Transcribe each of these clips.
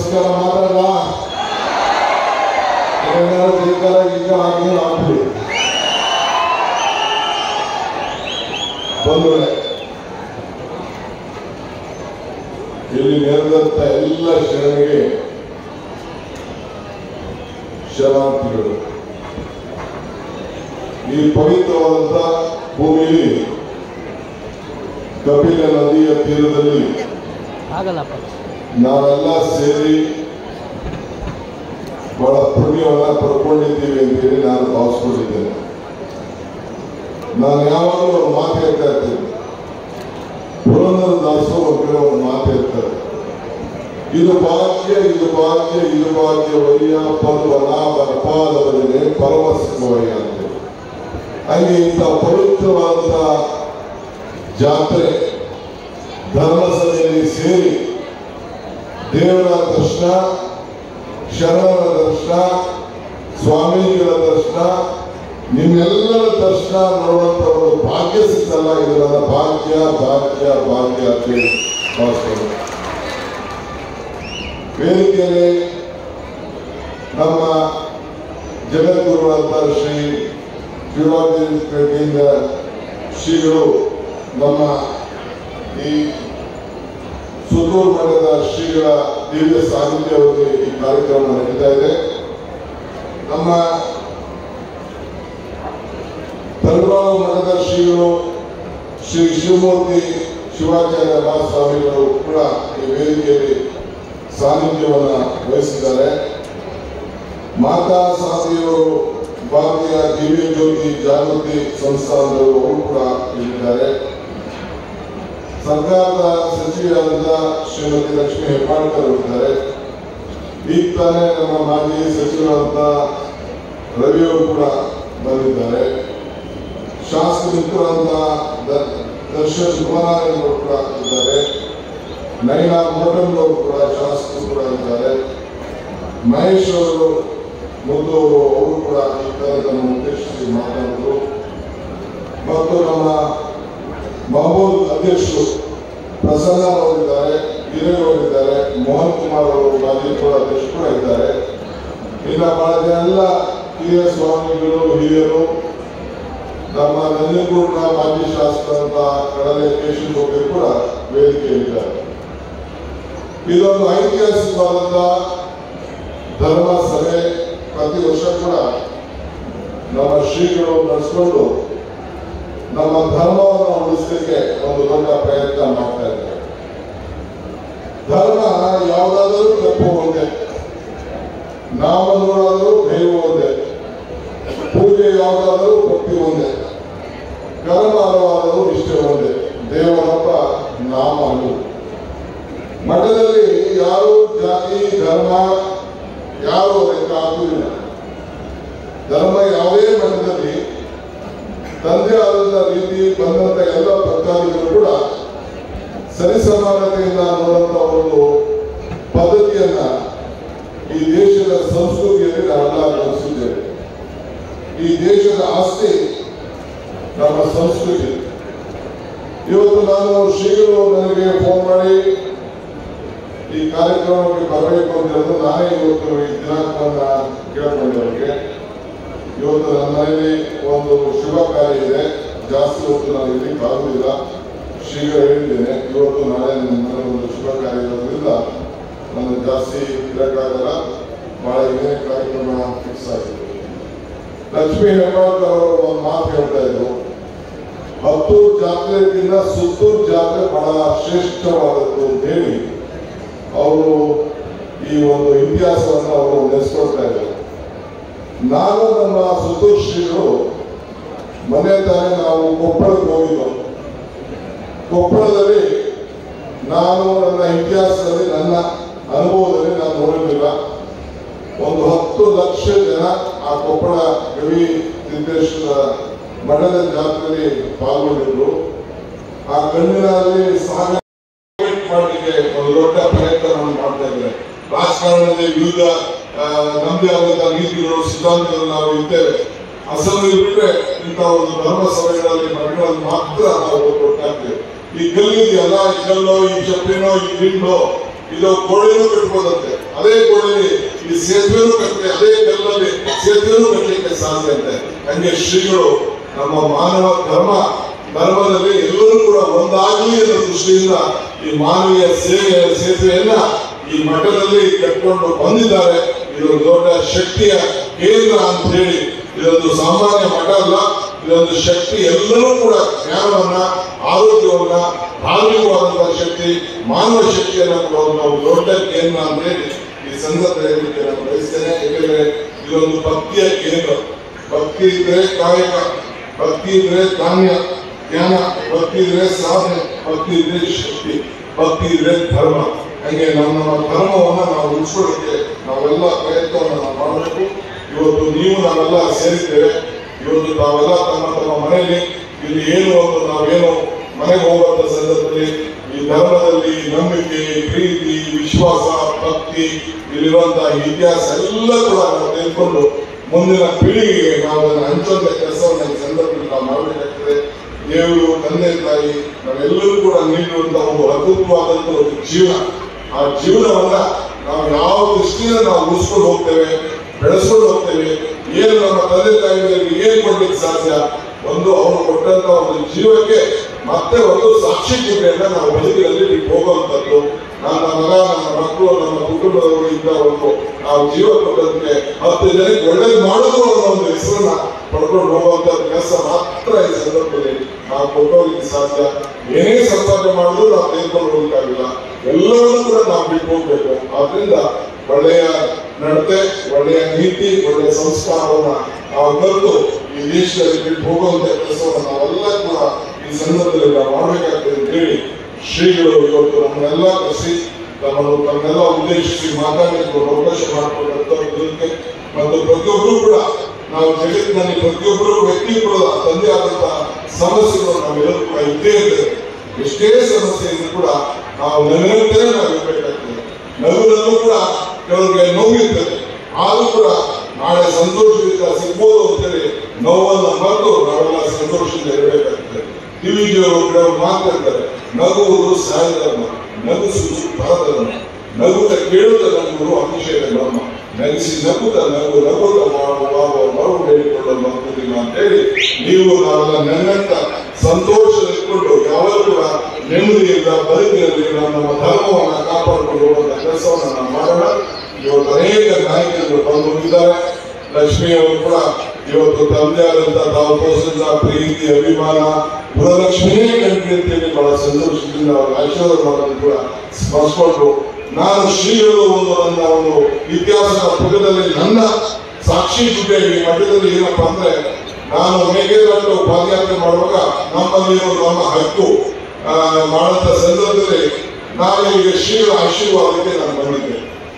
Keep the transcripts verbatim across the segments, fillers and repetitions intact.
ನಮಸ್ಕಾರ ಮಾತಾಡಲ್ಲ ಜೈಕಾರ ಈಗ ಆಗಿ ಆಗ್ಲಿ ಬಂಧುಗಳೇ, ಇಲ್ಲಿ ನೆರೆದಂತ ಎಲ್ಲ ಶರಣರಿಗೆ ಶರಣಾರ್ಥಿಗಳು. ಈ ಪವಿತ್ರವಾದಂತ ಭೂಮಿಯಲ್ಲಿ ಕಪಿಲ ನದಿಯ ತೀರದಲ್ಲಿ ನಾವೆಲ್ಲ ಸೇರಿ ಬಹಳ ಪುಣ್ಯವನ್ನ ಪಡ್ಕೊಂಡಿದ್ದೀವಿ ಅಂತೇಳಿ ನಾನು ಭಾವಿಸ್ಕೊಂಡಿದ್ದೇನೆ. ನಾನು ಯಾವಾಗಲೂ ಒಂದು ಮಾತು ಹೇಳ್ತಾ ಇರ್ತೇನೆ, ಪುರಂದರದಾಸರು ಒಂದು ಕಡೆ ಒಂದು ಮಾತು ಹೇಳ್ತಾರೆ, ಇದು ಭಾಗ್ಯ ಇದು ಭಾಗ್ಯ ಇದು ಭಾಗ್ಯ ವಯ್ಯ ಪರ್ವನ ಬರಪಾದವರಿಗೆ ಪರಮಸಿಂಹವಯ್ಯ ಅಂತ. ಹಾಗೆ ಇಂಥ ಪವಿತ್ರವಾದ ಜಾತ್ರೆ ಧರ್ಮಸಭೆಯಲ್ಲಿ ಸೇರಿ ದೇವರ ದರ್ಶನ, ಶರಣರ ದರ್ಶನ, ಸ್ವಾಮೀಜಿಗಳ ದರ್ಶನ, ನಿಮ್ಮೆಲ್ಲರ ದರ್ಶನ ನೋಡುವಂತ ಒಂದು ಭಾಗ್ಯ ಸಿಕ್ಕಲ್ಲ. ಇದು ನನ್ನ ಭಾಗ್ಯ ಭಾಗ್ಯ ಭಾಗ್ಯ ಅಂತ ಭಾವಿಸ್ತೇನೆ. ವೇದಿಕೆಯಲ್ಲಿ ನಮ್ಮ ಜಗದ್ಗುರುಗಳಂತ ಶ್ರೀ ಶಿವರಾಜೇಂದ್ರ ಶ್ರೀಗಳು, ನಮ್ಮ ಈ ಸುತ್ತೂರು ಮಠದ ಶ್ರೀಗಳ ದಿವ್ಯ ಸಾನ್ನಿಧ್ಯವಾಗಿ ಈ ಕಾರ್ಯಕ್ರಮ ನಡೀತಾ ಇದೆ. ನಮ್ಮ ತಲವಾರು ಮಠದ ಶ್ರೀಗಳು ಶ್ರೀ ಶಿವಮೂರ್ತಿ ಶಿವಾಚಾರ್ಯ ಮಹಾಸ್ವಾಮಿಗಳು ಕೂಡ ಈ ವೇದಿಕೆಯಲ್ಲಿ ಸಾನ್ನಿಧ್ಯವನ್ನು ವಹಿಸಿದ್ದಾರೆ. ಮಾತಾ ಸಾಧಿಯವರು ಭಾರತೀಯ ದಿವ್ಯ ಜ್ಯೋತಿ ಜಾಗೃತಿ ಸಂಸ್ಥಾನದವರು ಕೂಡ ಇಲ್ಲಿದ್ದಾರೆ. ಸರ್ಕಾರದ ಸಚಿವರಾದ ಶ್ರೀಮತಿ ಲಕ್ಷ್ಮೀ ಹೆಬ್ಬಾಳ್ಕರ್ ಇದ್ದಾರೆ. ಈಗ ತಾನೇ ನಮ್ಮ ಮಾಜಿ ಸಚಿವರಾದ ರವಿಯವರು ಕೂಡ ಬಂದಿದ್ದಾರೆ. ಶಾಸಕ ಮಿತ್ರರಾದ ದರ್ಶನ್ ಕುಮಾರವರು ಕೂಡ ಇದ್ದಾರೆ. ನೈನಾ ಮೋಟನ್ ಅವರು ಕೂಡ ಶಾಸಕರು ಕೂಡ ಇದ್ದಾರೆ. ಮಹೇಶ್ ಅವರು ಮತ್ತು ಅವರು ಕೂಡ ಈ ಕಾರ್ಯಕ್ರಮ ಉದ್ದೇಶಿಸಿ ಮಾತನಾಡಿದರು. ಮತ್ತು ನಮ್ಮ ಮಹಬೂಬ್ ಅಧ್ಯಕ್ಷರು ಪ್ರಸನ್ನ ಅವರಿದ್ದಾರೆ, ಹಿರೇಗೌಡರಿದ್ದಾರೆ, ಮೋಹನ್ ಕುಮಾರ್ ಅವರು ಮಾಜಿ ಕೂಡ ಅಧ್ಯಕ್ಷರು ಕೂಡ ಇದ್ದಾರೆ. ಇನ್ನ ಬಹಳ ಜನ ಎಲ್ಲ ಹಿರಿಯ ಸ್ವಾಮಿಗಳು, ಹಿರಿಯರು, ನಮ್ಮ ನಂಜನಗೂಡಿನ ಮಾಜಿ ಶಾಸಕರಂತ ಕಡಲೆ ಕೇಶವಗೌಡರು ಕೂಡ ವೇದಿಕೆಯಲ್ಲಿದ್ದಾರೆ. ಇದೊಂದು ಐತಿಹಾಸಿಕವಾದಂತ ಧರ್ಮ ಸಭೆ ಪ್ರತಿ ವರ್ಷ ಕೂಡ ನಮ್ಮ ಶ್ರೀಗಳು ನಡೆಸಿಕೊಂಡು ನಮ್ಮ ಧರ್ಮವನ್ನು ಉಳಿಸಲಿಕ್ಕೆ ಒಂದು ದೊಡ್ಡ ಪ್ರಯತ್ನ ಮಾಡ್ತಾ ಇದ್ದಾರೆ. ಧರ್ಮ ಯಾವುದಾದರೂ ತಪ್ಪು ಒಂದೇ, ನಾಮ ನೋಡಾದರೂ ದೈವ ಒಂದೇ, ಪೂಜೆ ಯಾವುದಾದರೂ ಭಕ್ತಿ ಒಂದೇ, ಕರ್ಮ ಹಲವಾದರೂ ಇಷ್ಟ ಒಂದೇ, ದೇವರಪ್ಪ ನಾಮ ಅನು. ಮಠದಲ್ಲಿ ಯಾರು ಜಾತಿ ಧರ್ಮ ಯಾರು ಲೆಕ್ಕ ಹಾಕುವುದಿಲ್ಲ. ಧರ್ಮ ಯಾವುದೇ ಮಠದಲ್ಲಿ ತಂದೆ ಆದಂತ ರೀತಿ ಬಂದಂತ ಎಲ್ಲ ಭಕ್ತಾದಿಗಳು ಕೂಡ ಸರಿಸಮಾನತೆಯಿಂದ ನೋಡುವಂತ ಒಂದು ಪದ್ಧತಿಯನ್ನ ಈ ದೇಶದ ಸಂಸ್ಕೃತಿಯಲ್ಲಿ ನಾವೆಲ್ಲ ಗಮನಿಸಿದ್ದೇವೆ. ಈ ದೇಶದ ಆಸ್ತಿ ನಮ್ಮ ಸಂಸ್ಕೃತಿ. ಇವತ್ತು ನಾನು ಶ್ರೀಗಳು ನನಗೆ ಫೋನ್ ಮಾಡಿ ಈ ಕಾರ್ಯಕ್ರಮಕ್ಕೆ ಬರಬೇಕು ಅಂತ ಹೇಳಿದ್ರು. ನಾನೇ ಇವತ್ತು ಈ ದಿನಾಂಕವನ್ನ ಕೇಳ್ಕೊಂಡವರಿಗೆ ಇವತ್ತು ನನ್ನ ಮನೆಯಲ್ಲಿ ಒಂದು ಶುಭ ಕಾರ್ಯ ಇದೆ, ಜಾಸ್ತಿ ಹೊತ್ತು ನಾನು ಇಲ್ಲಿ ಆಗುವುದಿಲ್ಲ, ಶ್ರೀಗಳು ಹೇಳಿದ್ದೇನೆ. ಇವತ್ತು ನಾಳೆ ನನ್ನ ಒಂದು ಶುಭ ಕಾರ್ಯ ಇರೋದ್ರಿಂದ ನಾನು ಜಾಸ್ತಿ ಇರಕ್ಕಾಗಲ್ಲ, ಬಹಳ ಏನೇ ಕಾರ್ಯಕ್ರಮ ಫಿಕ್ಸ್ ಆಗಿದೆ. ಲಕ್ಷ್ಮೀ ಹೆಬ್ಬಾಳ್ಕರ್ ಅವರು ಒಂದು ಮಾತು ಹೇಳ್ತಾ ಇದ್ರು, ಹತ್ತೂರು ಜಾತ್ರೆಗಿಂತ ಸುತ್ತೂರು ಜಾತ್ರೆ ಬಹಳ ಶ್ರೇಷ್ಠವಾದದ್ದು ಅಂತ ಹೇಳಿ ಅವರು ಈ ಒಂದು ಇತಿಹಾಸವನ್ನು ಅವರು ನೆನೆಸ್ಕೊಳ್ತಾ ಇದ್ದಾರೆ. ನಾನು ನಮ್ಮ ಸುತ್ತೂರು ಶ್ರೀಗಳು ಮನೆ ತಾನೇ ನಾವು ಕೊಪ್ಪಳಕ್ಕೆ ಹೋಗಿದ್ದು. ಕೊಪ್ಪಳದಲ್ಲಿ ನಾನು ನನ್ನ ಇತಿಹಾಸದಲ್ಲಿ ನನ್ನ ಅನುಭವದಲ್ಲಿ ನಾನು ನೋಡಿರಲಿಲ್ಲ. ಒಂದು ಹತ್ತು ಲಕ್ಷ ಜನ ಆ ಕೊಪ್ಪಳ ಗವಿ ಸಿದ್ದೇಶ್ವರ ಮಠದ ಜಾತ್ರೆಯಲ್ಲಿ ಪಾಲ್ಗೊಂಡಿದ್ರು. ಆ ಕಣ್ಣಿನಲ್ಲಿ ಸಹ ಮಾಡಲಿಕ್ಕೆ ಒಂದು ದೊಡ್ಡ ಪ್ರಯತ್ನವನ್ನು ಮಾಡ್ತಾ ಇದ್ದಾರೆ. ರಾಜಕಾರಣದಲ್ಲಿ ವಿವಿಧ ನಮ್ಮದೇ ಆದಂತಹ ನೀತಿಗಳು ಸಿದ್ಧಾಂತಗಳು ನಾವು ಇದ್ದೇವೆ. ಅಸಲು ಬಿಟ್ಟರೆ ಇಂಥ ಒಂದು ಧರ್ಮ ಸಭೆಗಳಲ್ಲಿ ಮಠಗಳಲ್ಲಿ ಮಾತ್ರ ನಾವು ಕೊಟ್ಟಾಗ್ತೇವೆ. ಈ ಕಲ್ಲಿದೆಯಲ್ಲ, ಈ ಕಲ್ಲೋ ಈ ಚಪ್ಪಿನೋ ಈ ದಿಂಡೋ ಇದು ಗೋಡೆನೂ ಕಟ್ಬೋದಂತೆ, ಅದೇ ಗೋಡೆಯಲ್ಲಿ ಈ ಸೇತುವೆನೂ ಕಟ್ಟಲಿ, ಅದೇ ಕಲ್ಲಲ್ಲಿ ಸೇತುವೆನೂ ಕಟ್ಟಲಿಕ್ಕೆ ಸಾಧ್ಯ ಅಂತೆ. ಹಂಗೆ ಶ್ರೀಗಳು ನಮ್ಮ ಮಾನವ ಧರ್ಮ ಧರ್ಮದಲ್ಲಿ ಎಲ್ಲರೂ ಕೂಡ ಒಂದಾಗಲಿ ಅನ್ನೋ ದೃಷ್ಟಿಯಿಂದ ಈ ಮಾನವೀಯ ಸೇವೆಯ ಸೇತುವೆಯನ್ನ ಈ ಮಠದಲ್ಲಿ ಕಟ್ಕೊಂಡು ಬಂದಿದ್ದಾರೆ. ಇದೊಂದು ದೊಡ್ಡ ಶಕ್ತಿಯ ಕೇಂದ್ರ ಅಂತ ಹೇಳಿ, ಇದೊಂದು ಸಾಮಾನ್ಯ ಮಠ ಅಲ್ಲ, ಇದೊಂದು ಶಕ್ತಿ. ಎಲ್ಲರೂ ಕೂಡ ಜ್ಞಾನವನ್ನ, ಆರೋಗ್ಯವನ್ನ, ಧಾರ್ಮಿಕವಾದಂತಹ ಶಕ್ತಿ, ಮಾನವ ಶಕ್ತಿಯನ್ನ ಕೊಡುವಂತಹ ಒಂದು ದೊಡ್ಡ ಕೇಂದ್ರ ಅಂತ ಹೇಳಿ ಈ ಸಂದರ್ಭದಲ್ಲಿ ನಾನು ಬಯಸ್ತೇನೆ. ಯಾಕೆಂದ್ರೆ ಇದೊಂದು ಭಕ್ತಿಯ ಕೇಂದ್ರ. ಭಕ್ತಿ ಇದ್ರೆ ಕಾಯಕ, ಭಕ್ತಿ ಇದ್ರೆ ಧಾನ್ಯ ಜ್ಞಾನ, ಭಕ್ತಿ ಇದ್ರೆ ಸಾಧನೆ, ಭಕ್ತಿ ಇದ್ರೆ ಶಕ್ತಿ, ಭಕ್ತಿ ಇದ್ರೆ ಧರ್ಮ. ಹಾಗೆ ನಮ್ಮ ನಮ್ಮ ಧರ್ಮವನ್ನ ನಾವು ಉಳಿಸೋದಕ್ಕೆ ನಾವೆಲ್ಲ ಪ್ರಯತ್ನವನ್ನು ನಾವು ಮಾಡಬೇಕು. ಇವತ್ತು ನೀವು ನಾವೆಲ್ಲ ಸೇರಿದ್ದೇವೆ. ಇವತ್ತು ನಾವೆಲ್ಲ ತಮ್ಮ ತಮ್ಮ ಮನೆಯಲ್ಲಿ ಇಲ್ಲಿ ಏನು ಒಂದು ನಾವೇನು ಮನೆಗೆ ಹೋಗುವಂತ ಸಂದರ್ಭದಲ್ಲಿ ಈ ಧರ್ಮದಲ್ಲಿ ನಂಬಿಕೆ, ಪ್ರೀತಿ, ವಿಶ್ವಾಸ, ಭಕ್ತಿ, ಇಲ್ಲಿರುವಂತಹ ಇತಿಹಾಸ ಎಲ್ಲ ಕೂಡ ನಾವು ತೆಗೆದುಕೊಂಡು ಮುಂದಿನ ಪೀಳಿಗೆಗೆ ನಾವು ಅದನ್ನು ಹಂಚುವಂತ ಕೆಲಸವನ್ನು ಈ ಸಂದರ್ಭದಲ್ಲಿ ನಾವು ಮಾಡಬೇಕಾಗ್ತದೆ. ದೇವರು, ತಂದೆ ತಾಯಿ ನಾವೆಲ್ಲರೂ ಕೂಡ ನೀಡಿರುವಂತಹ ಒಂದು ಅದ್ಭುತವಾದಂತಹ ಒಂದು ಜೀವನ, ಆ ಜೀವನವನ್ನ ನಾವು ಯಾವ ದೃಷ್ಟಿಯಿಂದ ನಾವು ಉಳಿಸ್ಕೊಂಡು ಹೋಗ್ತೇವೆ, ಬೆಳೆಸ್ಕೊಂಡು ಹೋಗ್ತೇವೆ. ಏನು ನಮ್ಮ ತಂದೆ ತಾಯಿಗಳಿಗೆ ಏನ್ ಕೊಡ್ಲಿಕ್ಕೆ ಸಾಧ್ಯ? ಒಂದು ಅವರು ಕೊಟ್ಟಂತ ಒಂದು ಜೀವಕ್ಕೆ ಮತ್ತೆ ಒಂದು ಸಾಕ್ಷಿ ಗುಡ್ಡೆಯನ್ನ ನಾವು ಬದುಕಿನಲ್ಲಿ ಹೋಗುವಂಥದ್ದು. ನನ್ನ ಮಗ, ನನ್ನ ಮಕ್ಕಳು, ನಮ್ಮ ಕುಟುಂಬದವರು ಇಂದ ಒಂದು ನಾವು ಜೀವ ಕೊಟ್ಟಂತೆ ಹತ್ತು ಜನಕ್ಕೆ ಒಳ್ಳೇದು ಮಾಡೋದು ಅನ್ನೋ ಒಂದು ಹೆಸರನ್ನ ಪಡ್ಕೊಂಡು ಹೋಗುವಂತ ಕೆಲಸ ಮಾತ್ರ ಈ ಸಂದರ್ಭದಲ್ಲಿ ನಾವು ಕೊಟ್ಟೋಗ್ಲಿಕ್ಕೆ ಸಾಧ್ಯ. ಏನೇ ಸಂಪಾದನೆ ಮಾಡಿದ್ರು ನಾವು ತೆಗೆದುಕೊಂಡು ಹೋಗಕ್ಕಾಗಿಲ್ಲ, ಎಲ್ಲವನ್ನೂ ಕೂಡ ನಾವು ಬಿಟ್ಟು ಹೋಗ್ಬೇಕು. ಆದ್ರಿಂದ ಒಳ್ಳೆಯ ನಡತೆ, ಒಳ್ಳೆಯ ನೀತಿ, ಒಳ್ಳೆಯ ಸಂಸ್ಕಾರವನ್ನ ನಾವು ಕಲಿತು ಈ ದೇಶದಲ್ಲಿ ಬಿಟ್ಟು ಹೋಗುವಂತ ಕೆಲಸವನ್ನು ನಾವೆಲ್ಲ ಕೂಡ ಈ ಸಂದರ್ಭದಲ್ಲಿ ನಾವು ಮಾಡಬೇಕಾಗ್ತದೆ ಅಂತ ಹೇಳಿ ಶ್ರೀಗಳು ಇವತ್ತು ನಮ್ಮನ್ನೆಲ್ಲ ಕರೆಸಿ ನಮ್ಮನ್ನು ತಮ್ಮೆಲ್ಲ ಉದ್ದೇಶಿಸಿ ಮಾತಾಡಲಿಕ್ಕೆ ಅವಕಾಶ ಮಾಡಿಕೊಟ್ಟಂತೆ ಮತ್ತು ಪ್ರತಿಯೊಬ್ಬರು ಕೂಡ ನಾವು ಜಗತ್ತಿನಲ್ಲಿ ಪ್ರತಿಯೊಬ್ಬರು ವ್ಯಕ್ತಿ ಕೂಡ ತಂದೆ ಆದಂತಹ ಸಮಸ್ಯೆಗಳು ನಾವೆಲ್ಲರೂ ಕೂಡ ಇದ್ದೇ ಇರ್ತೇವೆ. ಎಷ್ಟೇ ಸಮಸ್ಯೆ ಇದ್ರೂ ಕೂಡ ನಾವು ನಗುತ್ತೇನೆ ನಾವು ಇರಬೇಕಾಗ್ತದೆ. ನಗುನಲ್ಲೂ ಕೂಡ ಕೆಲವರಿಗೆ ನೋವಿರ್ತದೆ, ಆದ್ರೂ ಕೂಡ ನಾಳೆ ಸಂತೋಷದಿಂದ ಸಿಗ್ಬೋದು ಅಂತೇಳಿ ನೋವನ್ನು ಮರೆತು ನಾವೆಲ್ಲ ಸಂತೋಷದಿಂದ ಇರಬೇಕಾಗ್ತದೆ. ಟಿವಿಜಿಯವರು ಕೆಲವರು ಮಾತಾಡ್ತಾರೆ, ನಗುವುದು ಸಹಧರ್ಮ, ನಗಿಸುವುದು ಪರಧರ್ಮ, ನಗುತ್ತ ಕೇಳುತ್ತ ನಗುವುದು ಅಭಿಷೇಕ ಧರ್ಮ, ನಗಿಸಿ ನಗುತ್ತ ನಗು ನಗುತ್ತ ಮಾಡುವ ಮರು ಹೇಳಿಕೊಳ್ಳಲು ಬರ್ತದಿಲ್ಲ ಅಂತ ಹೇಳಿ ನೀವು ನಾವೆಲ್ಲ ನನ್ನಂತ ಸಂತೋಷದಲ್ಲಿಕೊಂಡು ಯಾವಾಗ ಕೂಡ ನೆಮ್ಮದಿಯಿಂದ ಬದುಕಿನಲ್ಲಿ ನಾವು ನಮ್ಮ ಧರ್ಮವನ್ನು ಕಾಪಾಡಿಕೊಂಡು ಹೋಗುವಂತ ಕೆಲಸವನ್ನು ನಾವು ಮಾಡೋಣ. ಇವತ್ತು ಅನೇಕ ನಾಯಕರು ಬಂದು ಹೋಗಿದ್ದಾರೆ. ಲಕ್ಷ್ಮಿಯವರು ಕೂಡ ಇವತ್ತು ತಂದೆ ಆದಂತ ತಾವು ತೋರಿಸಿದ ಪ್ರೀತಿ, ಅಭಿಮಾನ, ಗುಣಲಕ್ಷ್ಮಿಯೇ ಕಂಡ್ರಿ ಅಂತೇಳಿ ಬಹಳ ಸಂತೋಷದಿಂದ ಅವರ ಆಶೀರ್ವಾದ ಮಾಡೋದು ಕೂಡ ಸ್ಮರಿಸಿಕೊಂಡ್ರು. ನಾನು ಶ್ರೀಗಳು ಒಂದು ನನ್ನ ಒಂದು ಇತಿಹಾಸದ ಪುಟದಲ್ಲಿ ನನ್ನ ಸಾಕ್ಷಿ ಗುಡ್ಡೆ ಈ ಮಠದಲ್ಲಿ ಏನಪ್ಪಾ ಅಂದ್ರೆ, ನಾನು ಮೇಕೆದಾಟು ಪಾದಯಾತ್ರೆ ಮಾಡುವಾಗ ನಮ್ಮಲ್ಲಿ ನಮ್ಮ ಹಕ್ಕು ಮಾಡುವಂತ ಸಂದರ್ಭದಲ್ಲಿ ನಾನು ಈಗ ಶ್ರೀಗಳ ಆಶೀರ್ವಾದಕ್ಕೆ ನಾನು ಬಂದಿದ್ದೆ.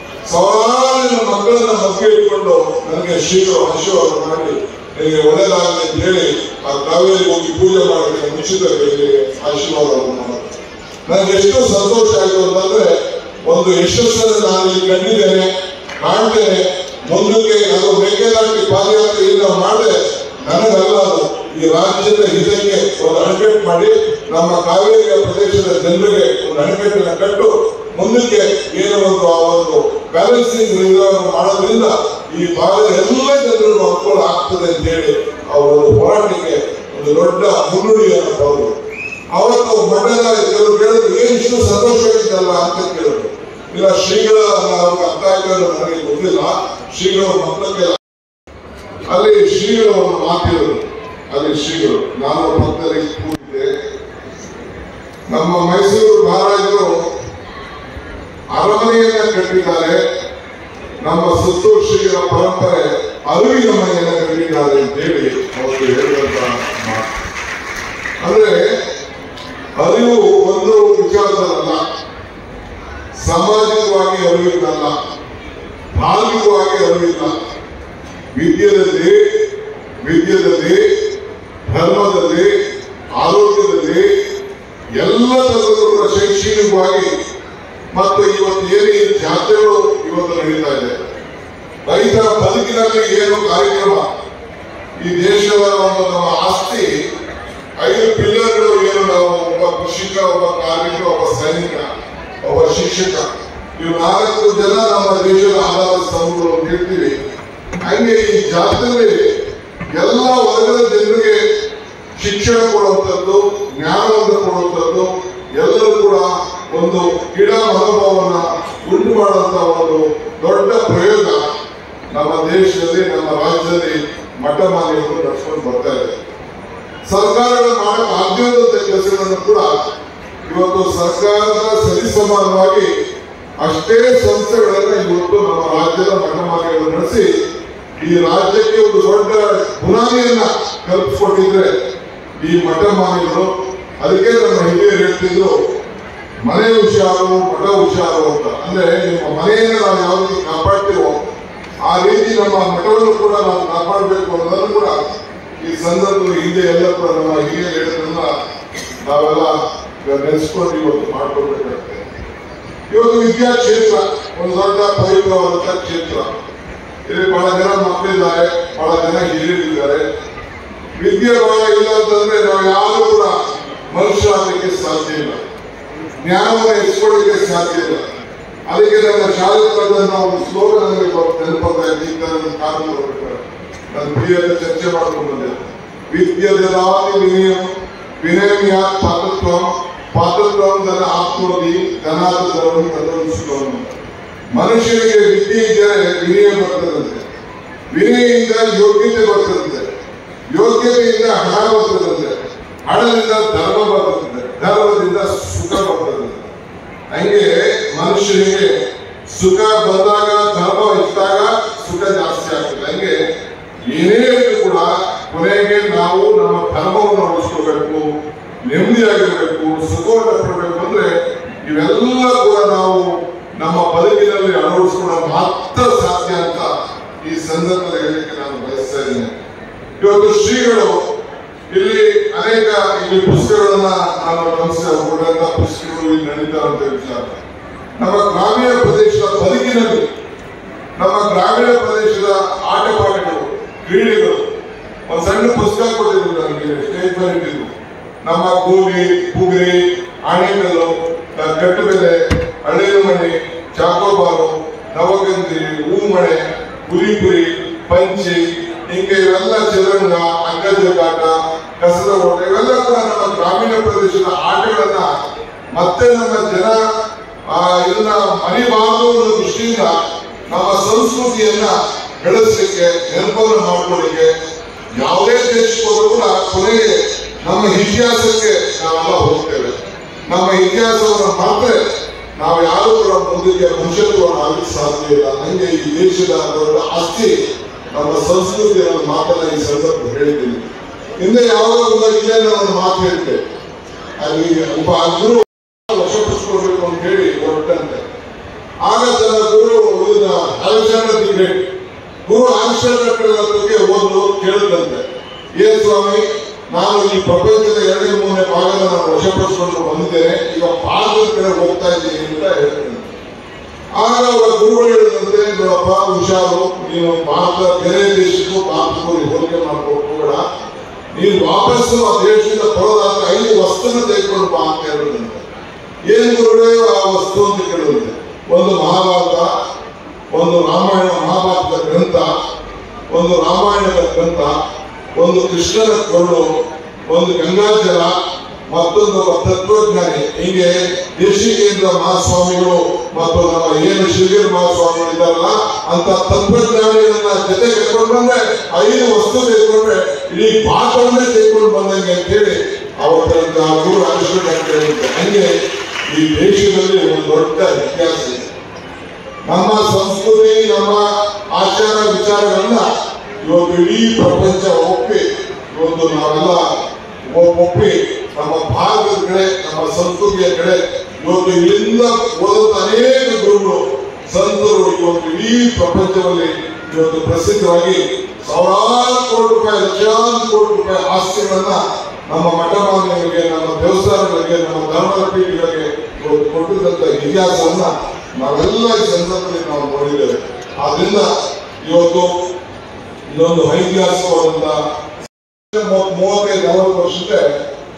ಸಾವಿರಾರು ಮಕ್ಕಳನ್ನ ಮಧ್ಯೆ ಇಟ್ಕೊಂಡು ನನಗೆ ಶ್ರೀಗಳು ಆಶೀರ್ವಾದ ಮಾಡಿ ನಿನಗೆ ಒಳ್ಳೆಯದಾಗಲಿ ಅಂತ ಹೇಳಿ ಆ ಕಾವೇರಿ ಹೋಗಿ ಪೂಜೆ ಮಾಡೋದಕ್ಕೆ ಮುಂಚಿತವಾಗಿ ಆಶೀರ್ವಾದವನ್ನು ಮಾಡೋದು ನನಗೆ ಎಷ್ಟು ಸಂತೋಷ ಆಯಿತು ಅಂತಂದ್ರೆ, ಒಂದು ಯಶಸ್ಸನ್ನು ನಾನು ಇಲ್ಲಿ ಕಂಡಿದ್ದೇನೆ, ಕಾಣ್ತೇನೆ. ಮುಂದಕ್ಕೆ ಅದು ಮೇಕೆದಾಟಿ ಪಾದಯಾತ್ರೆಯಿಂದ ಮಾಡಿದ್ರೆ ನನಗಲ್ಲ, ಅದು ಈ ರಾಜ್ಯದ ಹಿತಕ್ಕೆ ಒಂದು ಅಣೆಕಟ್ಟು ಮಾಡಿ ನಮ್ಮ ಕಾವೇರಿಯ ಪ್ರದೇಶದ ಜನರಿಗೆ ಒಂದು ಅಣೆಕಟ್ಟನ್ನು ಕಟ್ಟು ಮುಂದಕ್ಕೆ ಏನೋ ಒಂದು ಆ ಒಂದು ಬ್ಯಾಲೆನ್ಸಿಂಗ್ ಮಾಡೋದ್ರಿಂದ ಈ ಭಾಗದ ಎಲ್ಲ ಜನರು ಅನುಕೂಲ ಆಗ್ತದೆ ಅಂತ ಹೇಳಿ ಅವರು ಹೋರಾಟಕ್ಕೆ ಒಂದು ದೊಡ್ಡ ಮುನ್ನುಡಿಯನ್ನು ಬರೆದು ಅವತ್ತು ಮಠದ ಕೆಲವರು ಕೇಳಿದ್ರು, ಏನ್ ಇಷ್ಟು ಸಂತೋಷವಾಗಿದ್ದಲ್ಲ ಅಂತ ಕೇಳಿದ್ರು. ಇಲ್ಲ ಶ್ರೀಗಳ ಅವ್ರಿಗೆ ಅರ್ಥ ಆಯ್ತು ನನಗೆ ಗೊತ್ತಿಲ್ಲ. ಶ್ರೀಗಳ ಮಕ್ಕಳಿಗೆ ಅಲ್ಲಿ ಶ್ರೀಗಳು ಒಂದು ಮಾತಿದ್ರು. ಅಲ್ಲಿ ಶ್ರೀಗಳು ನಾನು ಪಕ್ಕದಲ್ಲಿ ಕೂತಿದ್ದೆ. ನಮ್ಮ ಮೈಸೂರು ಮಹಾರಾಜರು ಅರಮನೆಯನ್ನ ಕಟ್ಟಿದ್ದಾರೆ, ನಮ್ಮ ಸುತ್ತೂರು ಶ್ರೀಗಳ ಪರಂಪರೆ ಅರಿವಿನ ಮನೆಯನ್ನ ಕಟ್ಟಿದ್ದಾರೆ ಅಂತ ಹೇಳಿ ಅವರು ಹೇಳಿದಂತ ಮಾತು. ಅಂದ್ರೆ ಅರಿವು ಒಂದು ವಿಚಾರದಲ್ಲ, ಸಾಮಾಜಿಕವಾಗಿ ಅರಿವಿಲ್ಲ, ಧಾರ್ಮಿಕವಾಗಿ ಅರಿವಿಲ್ಲ. ವಿದ್ಯೆಯಲ್ಲಿ ವಿದ್ಯೆಯಲ್ಲಿ ಧರ್ಮದಲ್ಲಿ ಆರೋಗ್ಯದಲ್ಲಿ ಎಲ್ಲ ತರದಲ್ಲೂ ಕೂಡ ಶೈಕ್ಷಣಿಕವಾಗಿ ಮತ್ತು ಇವತ್ತು ಏನೇ ಜಾತ್ರೆಗಳು ಇವತ್ತು ನಡೀತಾ ಇದೆ. ರೈತರ ಬದುಕಿನಲ್ಲಿ ಏನು ಕಾರ್ಯಕ್ರಮ, ಈ ದೇಶದ ಒಂದು ನಮ್ಮ ಆಸ್ತಿ ಐದು ಪಿಲ್ಲರ್ಗಳು ಏನು, ನಾವು ಒಬ್ಬ ಕೃಷಿಕ, ಒಬ್ಬ ಕಾರ್ಮಿಕ, ಒಬ್ಬ ಸೈನಿಕ, ಒಬ್ಬ ಶಿಕ್ಷಕ, ಇವು ನಾಲ್ಕು ಜನ ನಮ್ಮ ದೇಶದ ಆಧಾರ ಸ್ತಂಭಗಳು ಅಂತ ಹೇಳ್ತೀವಿ. ಹಂಗೆ ಈ ಜಾತ್ರೆಯಲ್ಲಿ ಎಲ್ಲ ವರ್ಗದ ಜನರಿಗೆ ಶಿಕ್ಷಣ ಕೊಡುವಂಥದ್ದು, ಜ್ಞಾನವನ್ನು ಕೊಡುವಂಥದ್ದು, ಎಲ್ಲರೂ ಕೂಡ ಒಂದು ಕ್ರೀಡಾ ಮನೋಭಾವನ ಉಂಟು ಮಾಡುವಂತ ಒಂದು ದೊಡ್ಡ ಪ್ರಯೋಗ ನಮ್ಮ ದೇಶದಲ್ಲಿ, ನಮ್ಮ ರಾಜ್ಯದಲ್ಲಿ ಮಠ ಮಾನ್ಯಗಳು ನಡೆಸ್ಕೊಂಡು ಬರ್ತಾ ಇದೆ. ಸರ್ಕಾರಗಳು ಮಾಡಕ್ಕೆ ಆಗದಿರುವಂತ ಕೆಲಸಗಳನ್ನು ಕೂಡ ಇವತ್ತು ಸರ್ಕಾರದ ಸರಿಸಮಾನವಾಗಿ ಅಷ್ಟೇ ಸಂಸ್ಥೆಗಳನ್ನು ಇವತ್ತು ನಮ್ಮ ರಾಜ್ಯದ ಮಠ ಮಾನ್ಯಗಳು ನಡೆಸಿ ಈ ರಾಜ್ಯಕ್ಕೆ ಒಂದು ದೊಡ್ಡ ಬುನಾದಿಯನ್ನ ಕಲ್ಪಿಸಿಕೊಟ್ಟಿದ್ರೆ ಈ ಮಠ ಮಾನ್ಯಗಳು. ಅದಕ್ಕೆ ನಮ್ಮ ಹಿರಿಯರು ಹೇಳ್ತಿದ್ರು, ಮನೆ ಹುಷಾರು ಮಠ ಹುಷಾರು ಅಂತ. ಅಂದ್ರೆ ನಿಮ್ಮ ಮನೆಯನ್ನು ನಾವು ಯಾವ ರೀತಿ ಕಾಪಾಡ್ತೀವೋ ಆ ರೀತಿ ನಮ್ಮ ಮಠವನ್ನು ಕೂಡ ನಾವು ಕಾಪಾಡಬೇಕು ಅನ್ನೋದನ್ನು ಕೂಡ ಈ ಸಂದರ್ಭದಲ್ಲಿ ಹಿಂದೆ ಎಲ್ಲ ಕೂಡ ನಮ್ಮ ಹಿರಿಯರು ಹೇಳಿದ್ರನ್ನ ನಾವೆಲ್ಲ ನೆನೆಸ್ಕೊಂಡು ಇವತ್ತು ಮಾಡ್ಕೊಳ್ಬೇಕಾಗ್ತದೆ. ಇವತ್ತು ವಿದ್ಯಾ ಕ್ಷೇತ್ರ ಒಂದು ದೊಡ್ಡ ಪವಿತ್ರವಾದಂತಹ ಕ್ಷೇತ್ರ. ಇಲ್ಲಿ ಬಹಳ ಜನ ಮಕ್ಕಳಿದ್ದಾರೆ, ಬಹಳ ಜನ ಹಿರಿಯರಿದ್ದಾರೆ. ವಿದ್ಯೆ ಬಹಳ ಇಲ್ಲ ಅಂತಂದ್ರೆ ನಾವು ಯಾರು ಕೂಡ ಮನುಷ್ಯ ಆಗಲಿಕ್ಕೆ ಸಾಧ್ಯ ಇಲ್ಲ, ಜ್ಞಾನವನ್ನು ಹೆಚ್ಚಿಕೊಳ್ಳಲಿಕ್ಕೆ ಸಾಧ್ಯ ಇಲ್ಲ. ಅದಕ್ಕೆ ನನ್ನ ಶಾಲೆ ಕಳೆದ ಒಂದು ಶ್ಲೋಕ ನನಗೆ ನೆನಪಾಗ್ತಾ ಇದ್ದೀನಿ. ನನ್ನ ಪ್ರಿಯದ ಚರ್ಚೆ ಮಾಡ್ಕೊಂಡು ಬಂದೆ. ವಿದ್ಯದಾದಿ ವಿನಯ ವಿನಯ ಪಾತತ್ವ ಪಾತತ್ವ ಧನ ಆತ್ಮೋದಿ ಧನಾದ ಧನವನ್ನು ತದನುಸುವನು. ಮನುಷ್ಯನಿಗೆ ವಿದ್ಯೆ ಇದ್ದರೆ ವಿನಯ ಬರ್ತದಂತೆ, ವಿನಯದಿಂದ ಯೋಗ್ಯತೆ ಬರ್ತದಂತೆ, ಯೋಗ್ಯತೆಯಿಂದ ಹಣ ಬರ್ತದಂತೆ, ಹಣದಿಂದ ಧರ್ಮ ಬರ್ತದೆ, ಧರ್ಮದಿಂದ ಸುಖ ಬರ್ತದೆ. ಹಂಗೆ ಮನುಷ್ಯನಿಗೆ ಸುಖ ಬಂದಾಗ ಧರ್ಮ ಹೆಚ್ಚಾಗ ಸುಖ ಜಾಸ್ತಿ ಆಗ್ತದೆ. ಹಂಗೆ ಏನೇ ಕೂಡ ಕೊನೆಗೆ ನಾವು ನಮ್ಮ ಧರ್ಮವನ್ನು ಉಳಿಸ್ಕೋಬೇಕು, ನೆಮ್ಮದಿಯಾಗಿರ್ಬೇಕು, ಸುಖವನ್ನು ಪಡಬೇಕು ಅಂದ್ರೆ ಇವೆಲ್ಲ ಕೂಡ ನಾವು ನಮ್ಮ ಬದುಕಿನಲ್ಲಿ ಅಳವಡಿಸ್ಕೊಳ್ಳೋ ಮಾತ್ರ ಸಾಧ್ಯ ಅಂತ ಈ ಸಂದರ್ಭದಲ್ಲಿ ಹೇಳಲಿಕ್ಕೆ ನಾನು ಬಯಸ್ತಾ ಇದ್ದೇನೆ. ಇವತ್ತು ಶ್ರೀಗಳು ಇಲ್ಲಿ ಅನೇಕ ಇಲ್ಲಿ ಪುಸ್ತಕಗಳನ್ನ ನಾನು ಗಮನಿಸಿದಂತ ಪುಸ್ತಕಗಳು ಇಲ್ಲಿ ನಡೀತಾರಂತ ವಿಚಾರ. ನಮ್ಮ ಗ್ರಾಮೀಣ ಪ್ರದೇಶದ ಬದುಕಿನಲ್ಲಿ, ನಮ್ಮ ಗ್ರಾಮೀಣ ಪ್ರದೇಶದ ಆಟ ಪಾಠಗಳು, ಕ್ರೀಡೆಗಳು, ಒಂದು ಸಣ್ಣ ಪುಸ್ತಕ ಕೊಟ್ಟಿದ್ರು ನನಗೆ, ಸ್ಟೇಜ್ ಮೇಲೆ ಇಟ್ಟಿದ್ರು. ನಮ್ಮ ಗೋಲಿ, ಪುಗರಿ, ಆಣೆಕಲ್ಲು, ಕಟ್ಟುಬೆಲೆ, ಹಳ್ಳಿನ ಮನೆ, ಚಾಕೋಬಾರು, ನವಗಂಧಿ, ಹೂಮಣೆ, ಪುರಿಪುರಿ, ಪಂಚಿ, ಹಿಂಗೆ ಇವೆಲ್ಲ ಚದುರಂಗ, ಅಂಗಜಗಾಟ, ಕಸದ ಓಟ, ಇವೆಲ್ಲ ಕೂಡ ನಮ್ಮ ಗ್ರಾಮೀಣ ಪ್ರದೇಶದ ಆಟಗಳನ್ನ ಮತ್ತೆ ನಮ್ಮ ಜನ ಇದನ್ನ ಮರಿಬಾರದು ಅನ್ನೋ ದೃಷ್ಟಿಯಿಂದ ನಮ್ಮ ಸಂಸ್ಕೃತಿಯನ್ನ ಬೆಳೆಸಲಿಕ್ಕೆ, ನೆನಪನ್ನು ಮಾಡ್ಕೊಳ್ಳಿಕ್ಕೆ ಯಾವುದೇ ದೇಶಕ್ಕೆ ಹೋದರೂ ಕೂಡ ಕೊನೆಗೆ ನಮ್ಮ ಇತಿಹಾಸಕ್ಕೆ ನಾವೆಲ್ಲ ಹೋಗ್ತೇವೆ. ನಮ್ಮ ಇತಿಹಾಸವನ್ನು ಮಾತ್ರ ನಾವು ಯಾರು ಕೂಡ ಮುಂದಕ್ಕೆ ಮನುಷ್ಯತ್ವವನ್ನು ಆಗಲಿಕ್ಕೆ ಸಾಧ್ಯ ಇಲ್ಲ. ಹಂಗೆ ಈ ದೇಶದ ದೊಡ್ಡ ಆಸ್ತಿ ನಮ್ಮ ಸಂಸ್ಕೃತಿಯನ್ನು ಮಾತನ್ನ ಈ ಸಂದರ್ಭ ಹೇಳಿದ್ದೀನಿ. ಹಿಂದೆ ಯಾವಾಗ ಇಲ್ಲೇ ನಾನು ಮಾತು ಹೇಳ್ತೆ, ಅಲ್ಲಿ ಒಬ್ಬ ಗುರು ವಶಪಡಿಸ್ಕೊಳ್ಬೇಕು ಅಂತ ಹೇಳಿ ಹೊರಟಂತೆ. ಆಗ ತನ್ನ ಗುರು ಅಲೆಕ್ಸಾಂಡರ್ ದಿ ಗ್ರೇಟ್ ಗುರು ಅಲೆಕ್ಸಾಂಡರ್ ಬಗ್ಗೆ ಓದಲು ಕೇಳಿದಂತೆ, ಏನ್ ಸ್ವಾಮಿ, ನಾನು ಈ ಪ್ರಪಂಚದ ಎರಡನೇ ಮೂರನೇ ಭಾಗದ ನಾನು ವಶಪಡಿಸಿಕೊಂಡು ಬಂದಿದ್ದೇನೆ, ಈಗ ಭಾರತದ ಕಡೆ ಹೋಗ್ತಾ ಇದ್ದೀನಿ ಅಂತ ಹೇಳ್ತೇನೆ. ಆಗ ಅವರ ಗುರುಗಳು ಹೇಳಿದಂತೆ, ನೋಡಪ್ಪ ಹುಷಾರು, ನೀನು ಭಾರತ ಬೇರೆ ದೇಶಕ್ಕೂ ಭಾರತಕ್ಕೂ ಹೋಲಿಕೆ ಮಾಡ್ಕೊಂಡು ಹೋಗೋಣ, ನೀನು ವಾಪಸ್ಸು ಆ ದೇಶದಿಂದ ಬರೋದಾದ ಐದು ವಸ್ತುನ ತೆಗೆದುಕೊಂಡು ಬಾ ಅಂತ ಹೇಳಿದಂತೆ. ಏನ್ ಗುರುಗಳೇ ಆ ವಸ್ತು ಅಂತ ಕೇಳಿದಂತೆ, ಒಂದು ಮಹಾಭಾರತ, ಒಂದು ರಾಮಾಯಣ ಮಹಾಭಾರತದ ಗ್ರಂಥ, ಒಂದು ರಾಮಾಯಣದ ಗ್ರಂಥ, ಒಂದು ಕೃಷ್ಣನ ಕೊರಳು, ಒಂದು ಗಂಗಾಜಲ, ಮತ್ತೊಂದು ತತ್ವಜ್ಞಾನಿ. ಹೀಗೆ ದೇಶಿಕೇಂದ್ರ ಮಹಾಸ್ವಾಮಿಗಳು ಮತ್ತು ನಮ್ಮ ಏನು ಶಿವಗಿರಿ ಮಹಾಸ್ವಾಮಿಗಳು ಇದ್ದಾರಲ್ಲ ಅಂತ ತತ್ವಜ್ಞಾನಿಗಳನ್ನ ಜೊತೆ ಕರ್ಕೊಂಡು ಬಂದ್ರೆ ಐದು ವಸ್ತು ತೆಗೆದುಕೊಂಡ್ರೆ ಇಡೀ ಪಾಠವನ್ನೇ ತೆಗೆದುಕೊಂಡು ಬಂದಂಗೆ ಅಂತ ಹೇಳಿ ಅವತ್ತ ಗುರು ಅನಿಸ್ಬೇಕು. ಹಂಗೆ ಈ ದೇಶದಲ್ಲಿ ಒಂದು ದೊಡ್ಡ ಇತಿಹಾಸ ಇದೆ. ನಮ್ಮ ಸಂಸ್ಕೃತಿ, ನಮ್ಮ ಆಚಾರ ವಿಚಾರಗಳನ್ನ ಇವತ್ತು ಇಡೀ ಪ್ರಪಂಚ ಒಪ್ಪಿ ಇವತ್ತು ನಾವೆಲ್ಲ ಒಪ್ಪಿ ನಮ್ಮ ಭಾರತದ ಕಡೆ, ನಮ್ಮ ಸಂಸ್ಕೃತಿಯ ಕಡೆ ಇವತ್ತು ಇಲ್ಲಿಂದ ಓದಂತ ಅನೇಕ ಗುರುಗಳು, ಸಂತರು ಇವತ್ತು ಇಡೀ ಪ್ರಪಂಚದಲ್ಲಿ ಇವತ್ತು ಪ್ರಸಿದ್ಧವಾಗಿ ಸಾವಿರಾರು ಕೋಟಿ ರೂಪಾಯಿ, ಲಕ್ಷಾಂತರ ಕೋಟಿ ರೂಪಾಯಿ ಆಸ್ತಿಗಳನ್ನ ನಮ್ಮ ಮಠ ಮಾನ್ಯಗಳಿಗೆ, ನಮ್ಮ ದೇವಸ್ಥಾನಗಳಿಗೆ, ನಮ್ಮ ಧರ್ಮದ ಪೀಠಗಳಿಗೆ ಇವತ್ತು ಕೊಟ್ಟಿದ್ದಂತ ಇತಿಹಾಸವನ್ನ ನಾವೆಲ್ಲ ಈ ಸಂದರ್ಭದಲ್ಲಿ ನಾವು ನೋಡಿದ್ದೇವೆ. ಆದ್ರಿಂದ ಇವತ್ತು ಇದೊಂದು ಐತಿಹಾಸಿಕವಾದಂತ ಮೂವತ್ತೈದು ನಲವತ್ತು ವರ್ಷಕ್ಕೆ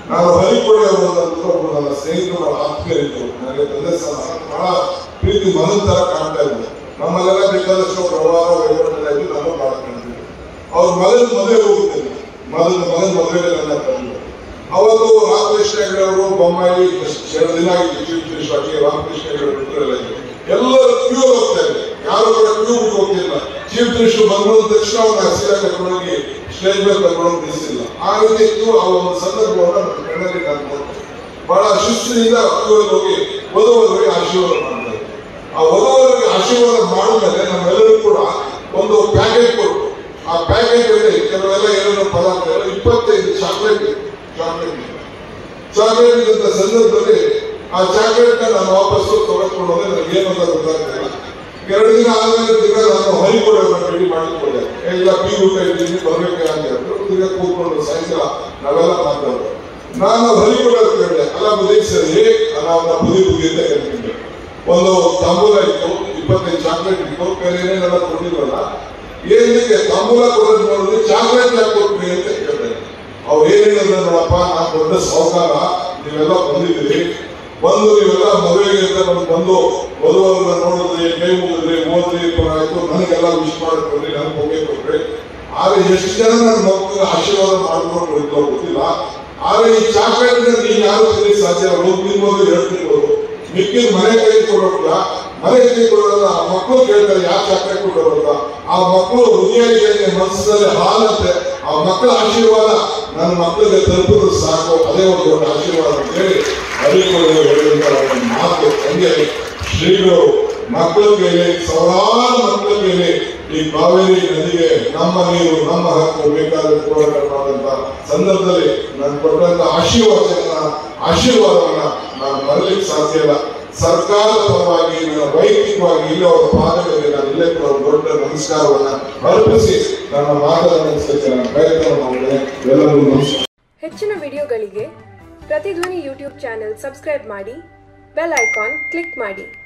ನಾನು ಹರಿಕೊಡೆ ಅವರಂತೂ ಒಬ್ಬರು ನನ್ನ ಸ್ನೇಹಿತರು ಆತ್ಮೀಯರಿದ್ದರು. ನನಗೆ ತಂದೆ ಸಹ ಬಹಳ ಪ್ರೀತಿ ಮಗನ ತರ ಕಾಣ್ತಾ ಇದ್ರು. ನಮ್ಮಲ್ಲೆಲ್ಲ ಬೇಕಾದಷ್ಟು ವ್ಯವಹಾರ ವಹಿವಾಟೆಲ್ಲ ಇದ್ದು ನಮ್ಮ ಬಹಳ ಕಾಣ್ತಿದ್ರು. ಅವ್ರ ಮಗನ ಮದುವೆ ಹೋಗಿದ್ದೇನೆ, ಮಗನ ಮಗನ ಮದುವೆಗೆ ನನ್ನ ತಂದೆ. ಅವತ್ತು ರಾಮಕೃಷ್ಣ ಹೆಗಡೆ ಅವರು ಬೊಮ್ಮಾಯಿ ಎರಡು ದಿನ ಆಗಿತ್ತು. ರಾಮಕೃಷ್ಣ ಹೆಗಡೆ ಬಿಟ್ಟರೆಲ್ಲ ಎಲ್ಲರೂ ಕ್ಯೂ ಹೋಗ್ತಾ ಇದೆ, ಯಾರು ಕೂಡ ಕ್ಯೂ ಬಿಟ್ಟು ಹೋಗ್ತಿಲ್ಲ. ಚೀಫ್ ಮಿನಿಸ್ಟರ್ ಬಂದ ತಕ್ಷಣ ಅವ್ರನ್ನ ಹಸಿರ ಕರ್ಕೊಂಡೋಗಿ ಸ್ಟೇಜ್ ಮೇಲೆ ಕರ್ಕೊಂಡು ನಿಲ್ಲಿಸಿಲ್ಲ. ಆ ರೀತಿ ಕ್ಯೂ ಆ ಒಂದು ಸಂದರ್ಭವನ್ನು ನನ್ನ ಕಣ್ಣಲ್ಲಿ ನಾನು ನೋಡ್ತೇನೆ. ಬಹಳ ಶಿಸ್ತಿನಿಂದ ಕ್ಯೂ ಹೋಗಿ ವಧುವರಿಗೆ ಆಶೀರ್ವಾದ ಮಾಡ್ತಾರೆ. ಆ ವಧುವರಿಗೆ ಆಶೀರ್ವಾದ ಮಾಡಿದ್ಮೇಲೆ ನಮ್ಮೆಲ್ಲರೂ ಕೂಡ ಒಂದು ಪ್ಯಾಕೆಟ್ ಕೊಟ್ಟು, ಆ ಪ್ಯಾಕೆಟ್ ಅಲ್ಲಿ ಕೆಲವೆಲ್ಲ ಏನೇನೋ ಪದಾರ್ಥ ಇಪ್ಪತ್ತೈದು ಚಾಕ್ಲೇಟ್ ಚಾಕ್ಲೇಟ್ ಚಾಕ್ಲೇಟ್ ಇದ್ದಂತ ಸಂದರ್ಭದಲ್ಲಿ ಆ ಚಾಕ್ಲೇಟ್ ನಾನು ವಾಪಸ್ಸು ತಗೊಂಡ್ಕೊಂಡು ಹೋದ್ರೆ ನನಗೆ ಏನು ಅಂತ ಗೊತ್ತಾಗ್ತಿಲ್ಲ. ಎರಡು ದಿನ ಆದ್ಮೇಲೆ ದಿನ ನಾನು ಹರಿಕೊಡೋದನ್ನ ರೆಡಿ ಮಾಡಿಕೊಂಡೆ. ಎಲ್ಲ ಪಿ ಊಟ ಇದ್ದೀನಿ ಬರ್ಬೇಕು ಅಂತ ಹೇಳಿದ್ರು. ದಿನ ಕೂತ್ಕೊಂಡು ಸಾಯಂಕಾಲ ನಾವೆಲ್ಲ ಮಾತಾಡೋದು. ನಾನು ಹರಿಕೊಡೋದು ಕೇಳಿದೆ, ಅಲ್ಲ ಬುದ್ಧಿ ಸರಿ ನಾವು ಬುದ್ಧಿ ಬುದ್ಧಿ ಅಂತ ಕರಿತಿದ್ದೆ. ಒಂದು ತಾಂಬೂಲ ಇತ್ತು, ಇಪ್ಪತ್ತೈದು ಚಾಕ್ಲೇಟ್ ಇತ್ತು, ಬೇರೆ ಏನೇನೆಲ್ಲ ಕೊಟ್ಟಿಲ್ವಲ್ಲ, ಏನಕ್ಕೆ ತಾಂಬೂಲ ಕೊಡೋದು ನೋಡಿದ್ರೆ ಚಾಕ್ಲೇಟ್ ಯಾಕೆ ಕೊಟ್ರಿ ಅಂತ ಕೇಳಿದೆ. ಅವ್ರು ಏನ್ ಹೇಳಿದ್ರೆ, ನೋಡಪ್ಪ ನಾನು ದೊಡ್ಡ ಸಾಹುಕಾರ, ನೀವೆಲ್ಲ ಬಂದಿದ್ದೀರಿ, ಬಂದು ನೀವೆಲ್ಲ ಮದುವೆಗೆ ಅಂತ ನಮ್ಗೆ ಬಂದು ವಧುವರನ್ನ ನೋಡಿದ್ರಿ, ಕೈ ಮುಗಿದ್ರಿ, ಓದ್ರಿ, ಆಯ್ತು, ನನಗೆಲ್ಲ ವಿಶ್ ಮಾಡ್ಕೊಂಡ್ರಿ, ನನ್ಗೆ ಹೊಗೆ ಕೊಟ್ರಿ. ಆದ್ರೆ ಎಷ್ಟು ಜನ ನನ್ನ ಮಕ್ಕಳಿಗೆ ಆಶೀರ್ವಾದ ಮಾಡ್ಕೊಂಡು ಇದ್ದೋ ಗೊತ್ತಿಲ್ಲ. ಆದ್ರೆ ಈ ಚಾಕ್ಲೇಟ್ ನೀವು ಯಾರು ಸರಿ ಸಾಧ್ಯ ತಿನ್ಬೋದು, ಹೇಳ್ತಿರ್ಬೋದು. ಮಿಕ್ಕಿದ ಮನೆ ಕೈ ಕೊಡೋಲ್ಲ, ಮನೆ ಕೈ ಕೊಡೋಲ್ಲ. ಆ ಮಕ್ಕಳು ಕೇಳ್ತಾರೆ ಯಾಕೆ ಚಾಕ್ಲೇಟ್ ಕೊಡೋಲ್ಲ. ಆ ಮಕ್ಕಳು ಹೃದಯ ಮನಸ್ಸಲ್ಲಿ ಹಾಲಂತೆ ಆ ಮಕ್ಕಳ ಆಶೀರ್ವಾದ ನನ್ನ ಮಕ್ಕಳಿಗೆ ತಲುಪಿದ್ರು ಸಾಕು, ಅದೇ ಒಂದು ದೊಡ್ಡ ಆಶೀರ್ವಾದ ಅಂತ ಹೇಳಿ ಹರಿಕೊಳ್ಳಲು ಹೇಳಿದಂತ ಒಂದು ಮಾತು. ಹಂಗೆ ಶ್ರೀಗಳು ಮಕ್ಕಳ ಮೇಲೆ, ಸಾವಿರಾರು ಮಕ್ಕಳ ಮೇಲೆ ಈ ಕಾವೇರಿ ನದಿಗೆ ನಮ್ಮ ನೀರು ನಮ್ಮ ಹಕ್ಕು ಬೇಕಾದ ಹೋರಾಟ ಮಾಡುವಂತ ಸಂದರ್ಭದಲ್ಲಿ ನಾನು ಕೊಟ್ಟಂತ ಆಶೀರ್ವಾದ ಆಶೀರ್ವಾದವನ್ನ ನಾನು ಮರಲಿಕ್ಕೆ ಸಾಧ್ಯ ಇಲ್ಲ. ಸರ್ಕಾರದ ಪರವಾಗಿ ನನ್ನ ವೈಯಕ್ತಿಕವಾಗಿ ಇಲ್ಲಿ ಅವರ ಪಾದಗಳಿಗೆ ನಾನು ಇಲ್ಲೇ ಕೂಡ ದೊಡ್ಡ ನಮಸ್ಕಾರವನ್ನ ಅರ್ಪಿಸಿ ನನ್ನ ಮಾತನ್ನು ಮುಗಿಸಲಿಕ್ಕೆ ನನ್ನ ಪ್ರಯತ್ನ ಮಾಡಿದ್ದೇನೆ. ಎಲ್ಲರಿಗೂ ನಮಸ್ಕಾರ. ಹೆಚ್ಚಿನ ವಿಡಿಯೋಗಳಿಗೆ ಪ್ರತಿಧ್ವನಿ ಯೂಟ್ಯೂಬ್ ಚಾನೆಲ್ ಸಬ್ಸ್ಕ್ರೈಬ್ ಮಾಡಿ, ಬೆಲ್ ಐಕಾನ್ ಕ್ಲಿಕ್ ಮಾಡಿ.